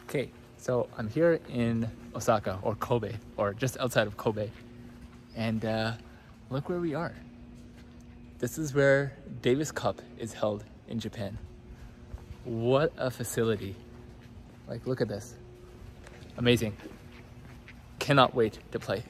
Okay, so I'm here in Osaka, or Kobe, or just outside of Kobe, and look where we are. This is where Davis Cup is held in Japan. What a facility. Like, look at this. Amazing. Cannot wait to play.